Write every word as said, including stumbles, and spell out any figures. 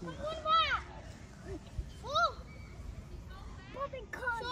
ขอบคุณพ่อโอ้พ่อเป็นคน